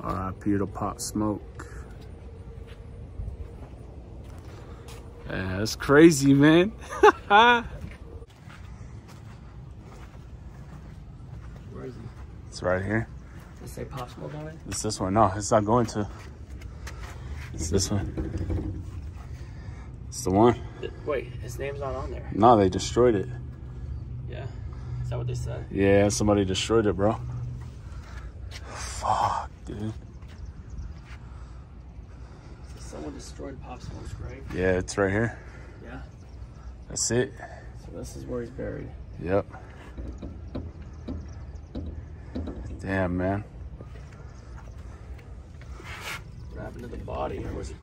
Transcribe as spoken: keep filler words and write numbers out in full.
R I P to Pop Smoke. Yeah, that's crazy, man. Where is he? It's right here. Does it say Pop Smoke on it? It's this one. No, it's not going to. It's this one. It's the one. Wait, his name's not on there. No, they destroyed it. Yeah. Is that what they said? Yeah, somebody destroyed it, bro. Fuck, dude. So someone destroyed Pop Smoke's grave? Yeah, it's right here. Yeah. That's it. So this is where he's buried. Yep. Damn, man. What happened to the body? Or was it